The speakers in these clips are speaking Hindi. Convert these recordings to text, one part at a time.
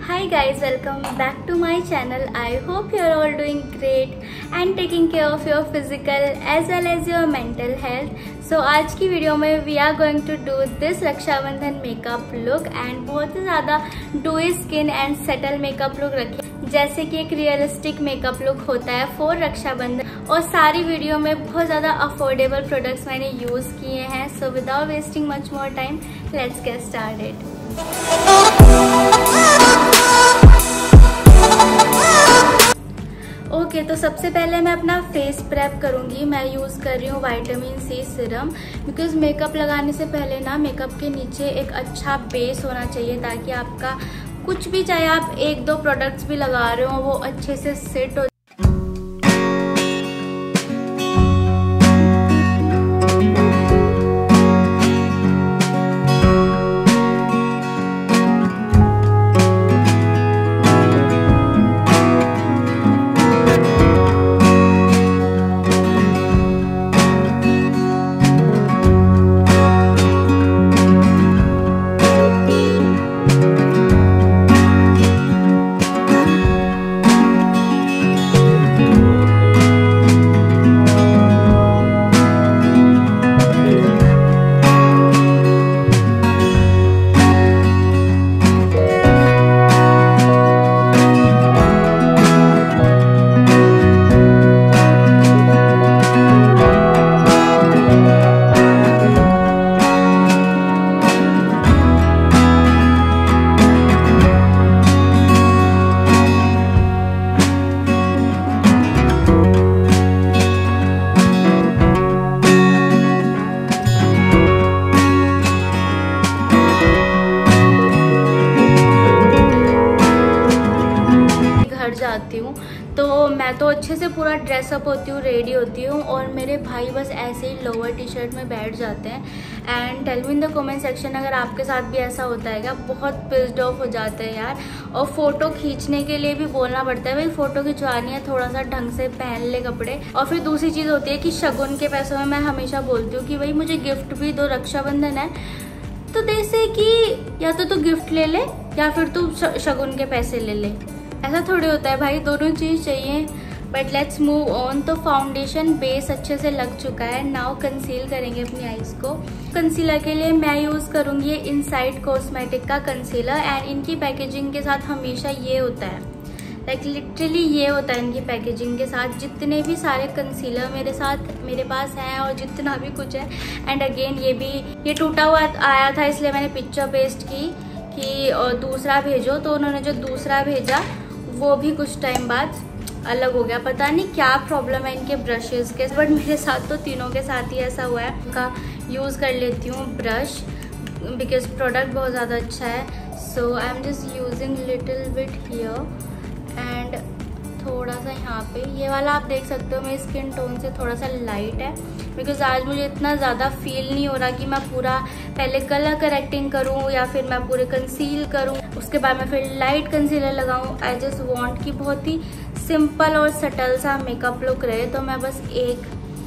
Hi guys, welcome back to my channel. I hope you are all doing great and taking care of your physical as well as your mental health. So आज की वीडियो में we are going to do this Rakshabandhan makeup look and बहुत ही ज़्यादा dewy skin and settle makeup look रखे जैसे कि एक रियलिस्टिक मेकअप लुक होता है फॉर रक्षाबंधन। और सारी वीडियो में बहुत ज़्यादा अफोर्डेबल प्रोडक्ट्स मैंने यूज़ किए हैं। So without wasting much more time let's get started. Okay, तो सबसे पहले मैं अपना फेस प्रेप करूंगी। मैं यूज़ कर रही हूँ vitamin C serum because makeup लगाने से पहले ना मेकअप के नीचे एक अच्छा बेस होना चाहिए ताकि आपका कुछ भी, चाहे आप एक दो प्रोडक्ट्स भी लगा रहे हो, वो अच्छे से सेट हो। जाती हूँ तो मैं तो अच्छे से पूरा ड्रेसअप होती हूँ, रेडी होती हूँ और मेरे भाई बस ऐसे ही लोअर टी शर्ट में बैठ जाते हैं। And tell me in the comment section अगर आपके साथ भी ऐसा होता है क्या। बहुत पिस्ड ऑफ हो जाते हैं यार। और फोटो खींचने के लिए भी बोलना पड़ता है भाई फोटो खिंचवानी है, थोड़ा सा ढंग से पहन ले कपड़े। और फिर दूसरी चीज़ होती है कि शगुन के पैसों में मैं हमेशा बोलती हूँ कि भाई मुझे गिफ्ट भी दो, रक्षाबंधन है तो जैसे कि या तो तू गिफ्ट ले ले या फिर तू शगुन के पैसे ले ले। ऐसा थोड़ी होता है भाई, दोनों चीज़ चाहिए। But let's move on. तो फाउंडेशन बेस अच्छे से लग चुका है। नाउ कंसील करेंगे अपनी आईज को। कंसीलर के लिए मैं यूज़ करूँगी इनसाइड कॉस्मेटिक का कंसीलर एंड इनकी पैकेजिंग के साथ हमेशा ये होता है, लाइक लिटरली ये होता है इनकी पैकेजिंग के साथ। जितने भी सारे कंसीलर मेरे पास हैं और जितना भी कुछ है। एंड अगेन ये टूटा हुआ आया था इसलिए मैंने पिक्चर पेस्ट की कि दूसरा भेजो, तो उन्होंने जो दूसरा भेजा वो भी कुछ टाइम बाद अलग हो गया। पता नहीं क्या प्रॉब्लम है इनके ब्रशेस के, बट मेरे साथ तो तीनों के साथ ही ऐसा हुआ है। उनका यूज़ कर लेती हूँ ब्रश बिकॉज प्रोडक्ट बहुत ज़्यादा अच्छा है। So I am just using little bit here and थोड़ा सा यहाँ पे। ये वाला आप देख सकते हो मेरी स्किन टोन से थोड़ा सा लाइट है बिकॉज आज मुझे इतना ज़्यादा फील नहीं हो रहा कि मैं पूरा पहले कलर करेक्टिंग करूँ या फिर मैं पूरे कंसील करूँ उसके बाद मैं फिर लाइट कंसीलर लगाऊँ। आई जस्ट वांट कि बहुत ही सिंपल और सटल सा मेकअप लुक रहे। तो मैं बस एक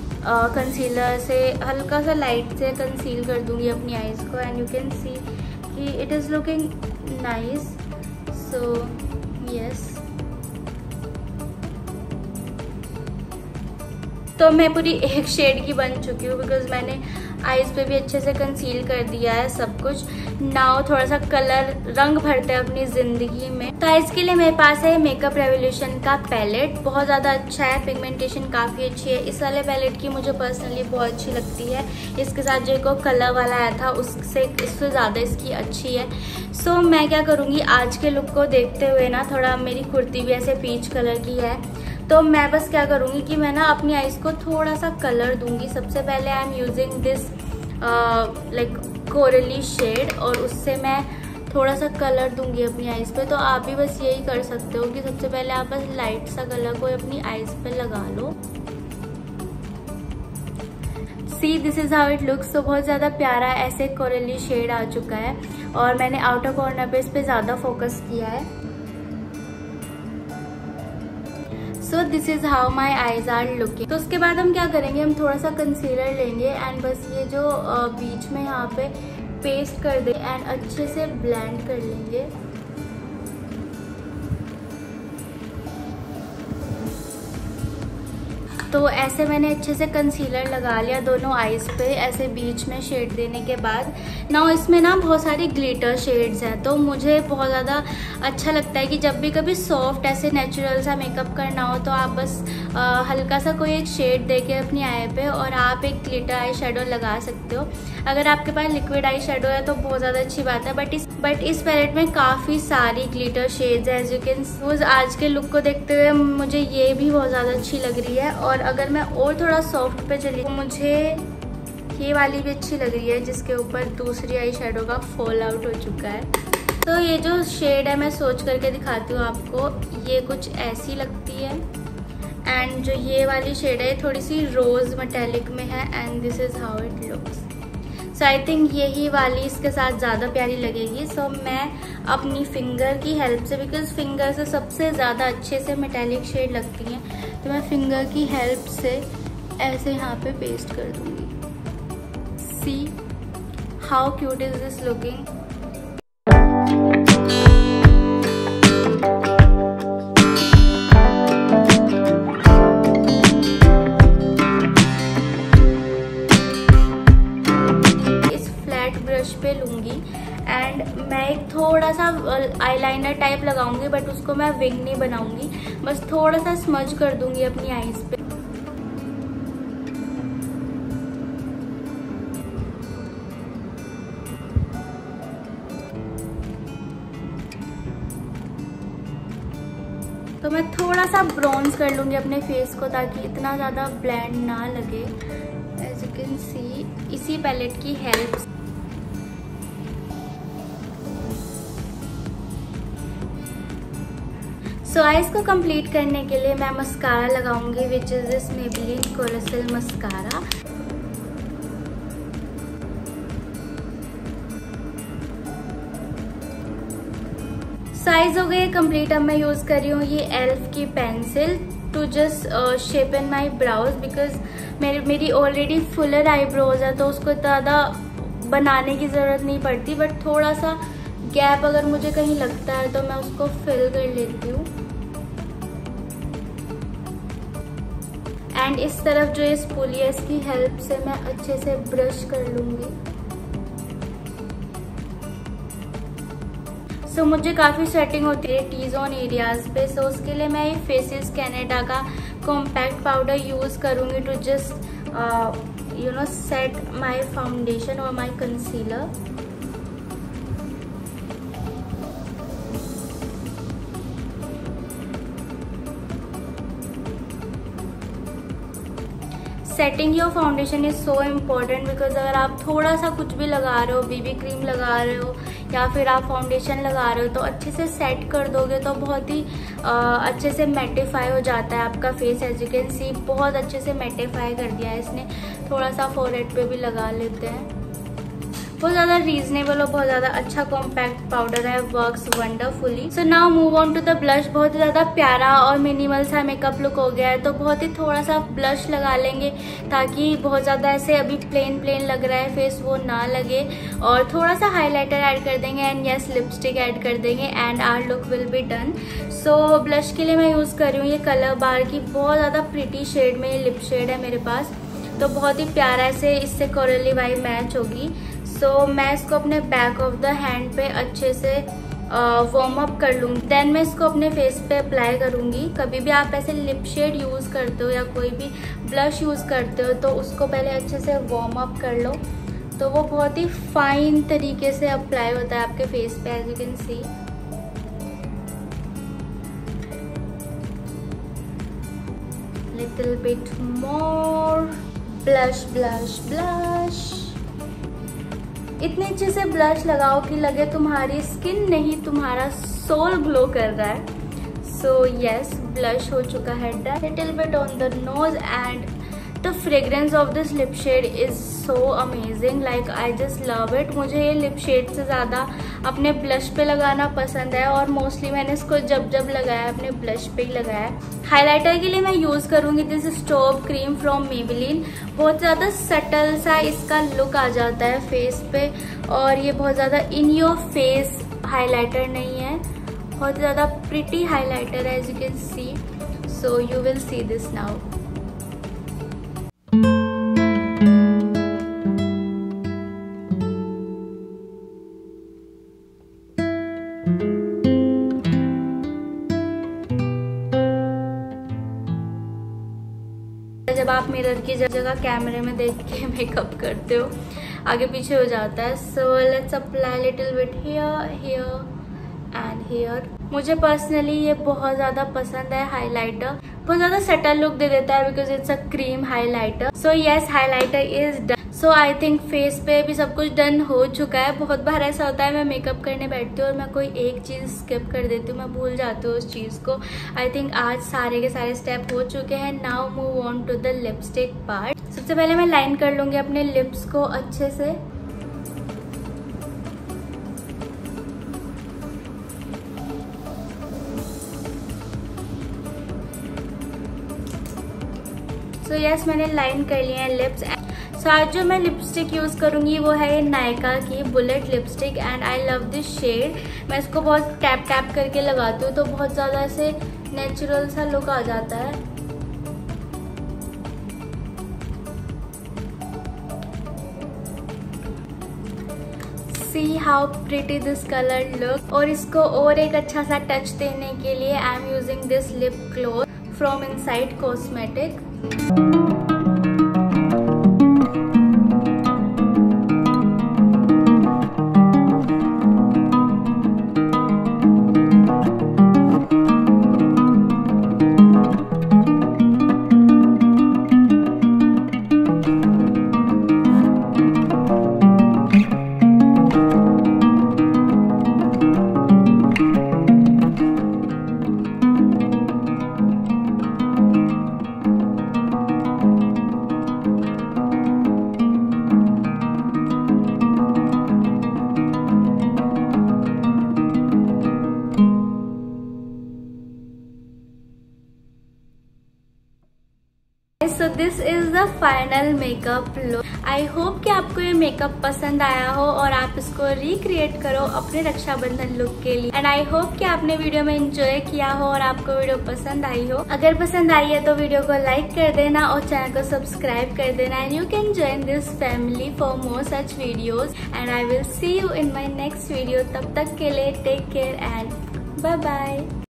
कंसीलर से हल्का सा लाइट से कंसील कर दूँगी अपनी आईज़ को एंड यू कैन सी कि it is looking nice. So yes, तो मैं पूरी एक शेड की बन चुकी हूँ बिकॉज मैंने आईज पे भी अच्छे से कंसील कर दिया है सब कुछ। नाउ थोड़ा सा कलर रंग भरते हैं अपनी ज़िंदगी में। तो आईज के लिए मेरे पास है मेकअप रेवोल्यूशन का पैलेट। बहुत ज़्यादा अच्छा है, पिगमेंटेशन काफ़ी अच्छी है। इस वाले पैलेट की मुझे पर्सनली बहुत अच्छी लगती है। इसके साथ जो एक कलर वाला आया था उससे ज़्यादा इसकी अच्छी है। सो मैं क्या करूँगी आज के लुक को देखते हुए ना, थोड़ा मेरी कुर्ती भी ऐसे पीच कलर की है तो मैं बस क्या करूँगी कि मैं ना अपनी आईज को थोड़ा सा कलर दूंगी। सबसे पहले I am using this like coral shade और उससे मैं थोड़ा सा कलर दूंगी अपनी आईज पे। तो आप भी बस यही कर सकते हो कि सबसे पहले आप बस लाइट सा कलर को अपनी आईज पे लगा लो। See this is how it looks. तो बहुत ज़्यादा प्यारा ऐसे कोरली शेड आ चुका है और मैंने आउटर कॉर्नर पे इस पे ज़्यादा फोकस किया है। So this is how my eyes are looking. तो उसके बाद हम क्या करेंगे, हम थोड़ा सा कंसीलर लेंगे एंड बस ये जो बीच में यहाँ पे पेस्ट कर दे एंड अच्छे से ब्लेंड कर लेंगे। तो ऐसे मैंने अच्छे से कंसीलर लगा लिया दोनों आईज पे, ऐसे बीच में शेड देने के बाद। नाउ इसमें ना बहुत सारी ग्लिटर शेड्स हैं, तो मुझे बहुत ज़्यादा अच्छा लगता है कि जब भी कभी सॉफ्ट ऐसे नेचुरल सा मेकअप करना हो तो आप बस हल्का सा कोई एक शेड देके अपनी आई पे और आप एक ग्लिटर आई शेडो लगा सकते हो। अगर आपके पास लिक्विड आई शेडो है तो बहुत ज़्यादा अच्छी बात है, बट इस पैलेट में काफ़ी सारी ग्लिटर शेड्स है। एज यू कैन सी आज के लुक को देखते हुए मुझे ये भी बहुत ज़्यादा अच्छी लग रही है। और अगर मैं और थोड़ा सॉफ्ट पे चली तो मुझे ये वाली भी अच्छी लग रही है, जिसके ऊपर दूसरी आई शेडो का फॉल आउट हो चुका है। तो ये जो शेड है मैं सोच करके दिखाती हूँ आपको, ये कुछ ऐसी लगती है। एंड जो ये वाली शेड है थोड़ी सी रोज मेटेलिक में है, and this is how it looks. So I think यही वाली इसके साथ ज़्यादा प्यारी लगेगी। सो मैं अपनी फिंगर की हेल्प से, बिकॉज फिंगर से सबसे ज़्यादा अच्छे से मेटेलिक शेड लगती हैं, तो मैं फिंगर की हेल्प से ऐसे यहाँ पे पेस्ट कर दूँगी। See how cute is this looking. Brush पे लूँगी एंड मैं एक थोड़ा सा आईलाइनर टाइप लगाऊंगी, बट उसको मैं विंग नहीं बनाऊंगी, बस थोड़ा सा स्मज कर दूंगी अपनी आईज पे। तो मैं थोड़ा सा ब्रॉन्ज कर लूँगी अपने फेस को, ताकि इतना ज़्यादा ब्लेंड ना लगे। एज यू कैन सी इसी पैलेट की हेल्प। सो आईज को कंप्लीट करने के लिए मैं मस्कारा लगाऊंगी, which is this Maybelline colossal mascara. Size हो गई कंप्लीट। अब मैं यूज कर रही हूँ ये एल्फ की pencil to just shape in my brows, because मेरी ऑलरेडी फुलर आईब्रोज है, तो उसको ज़्यादा बनाने की ज़रूरत नहीं पड़ती, बट थोड़ा सा गैप अगर मुझे कहीं लगता है तो मैं उसको फिल कर लेती हूँ। एंड इस तरफ जो इस पुली है इसकी हेल्प से मैं अच्छे से ब्रश कर लूँगी। सो मुझे काफ़ी सेटिंग होती है टी जोन एरियाज पे, सो उसके लिए मैं ये फेसेस कैनेडा का कॉम्पैक्ट पाउडर यूज़ करूँगी to just you know set my foundation और my concealer. Setting your foundation is so important, because अगर आप थोड़ा सा कुछ भी लगा रहे हो, बीबी क्रीम लगा रहे हो या फिर आप फाउंडेशन लगा रहे हो, तो अच्छे से सेट कर दोगे तो बहुत ही अच्छे से मैटिफाई हो जाता है आपका face. As you can see बहुत अच्छे से मैटिफाई कर दिया है इसने। थोड़ा सा फोरहेड पे भी लगा लेते हैं। बहुत ज़्यादा रीजनेबल और बहुत ज़्यादा अच्छा कॉम्पैक्ट पाउडर है, works wonderfully. So now move on to the blush. बहुत ही ज़्यादा प्यारा और मिनिमल सा मेकअप लुक हो गया है, तो बहुत ही थोड़ा सा ब्लश लगा लेंगे ताकि बहुत ज़्यादा ऐसे अभी प्लेन लग रहा है फेस वो ना लगे। और थोड़ा सा हाइलाइटर ऐड कर देंगे एंड यस लिपस्टिक ऐड कर देंगे and our look will be done. So blush के लिए मैं यूज़ कर रही हूँ ये कलर बार की बहुत ज़्यादा प्रिटी शेड में लिप शेड है मेरे पास, तो बहुत ही प्यारा ऐसे इससे कोरली वाइब मैच होगी। सो मैं इसको अपने बैक ऑफ द हैंड पे अच्छे से वार्म अप कर लूँगी, देन मैं इसको अपने फेस पे अप्लाई करूँगी। कभी भी आप ऐसे लिप शेड यूज़ करते हो या कोई भी ब्लश यूज़ करते हो तो उसको पहले अच्छे से वार्म अप कर लो, तो वो बहुत ही फाइन तरीके से अप्लाई होता है आपके फेस पे। As you can see little bit more blush blush blush. इतने अच्छे से ब्लश लगाओ कि लगे तुम्हारी स्किन नहीं तुम्हारा सोल ग्लो कर रहा है। सो यस ब्लश हो चुका है done. Little bit on the nose and the fragrance of this lip shade is so amazing, like I just love it. मुझे ये लिप शेड से ज़्यादा अपने ब्लश पे लगाना पसंद है और मोस्टली मैंने इसको जब लगाया अपने ब्लश पे ही लगाया। हाइलाइटर के लिए मैं यूज़ करूँगी this stop cream from Maybelline. बहुत ज़्यादा सटल सा इसका लुक आ जाता है फेस पे, और ये बहुत ज़्यादा इन योर फेस हाइलाइटर नहीं है, बहुत ज़्यादा प्रिटी हाइलाइटर है as you can see. So you will see this now. जब आप मिरर की जगह कैमरे में देख के मेकअप करते हो, आगे पीछे हो जाता है। So let's apply little bit here, here and here. मुझे पर्सनली ये बहुत ज़्यादा पसंद है हाइलाइटर, बहुत ज़्यादा सटल लुक दे देता है because it's a cream highlighter. So yes, highlighter is done. So I think face पे भी सब कुछ डन हो चुका है। बहुत बार ऐसा होता है मैं मेकअप करने बैठती हूँ और मैं कोई एक चीज़ स्किप कर देती हूँ, मैं भूल जाती हूँ उस चीज़ को। आई थिंक आज सारे के सारे स्टेप हो चुके हैं। Now move on to the lipstick part. सबसे पहले मैं लाइन कर लूँगी अपने लिप्स को अच्छे से। सो यस, मैंने लाइन कर लिए हैं लिप्स। सो आज जो मैं लिपस्टिक यूज़ करूँगी वो है ये नायका की bullet lipstick and I love this shade. मैं इसको बहुत टैप टैप करके लगाती हूँ तो बहुत ज़्यादा ऐसे नेचुरल सा लुक आ जाता है। See how pretty this colour look. और इसको और एक अच्छा सा टच देने के लिए I am using this lip gloss from inside cosmetic. So this is the final makeup look. I hope कि आपको ये मेकअप पसंद आया हो और आप इसको रिक्रिएट करो अपने रक्षाबंधन लुक के लिए। एंड आई होप कि आपने वीडियो में एंजॉय किया हो और आपको वीडियो पसंद आई हो। अगर पसंद आई है तो वीडियो को लाइक कर देना और चैनल को सब्सक्राइब कर देना। And you can join this family for more such videos and I will see you in my next video. तब तक के लिए take care and bye bye.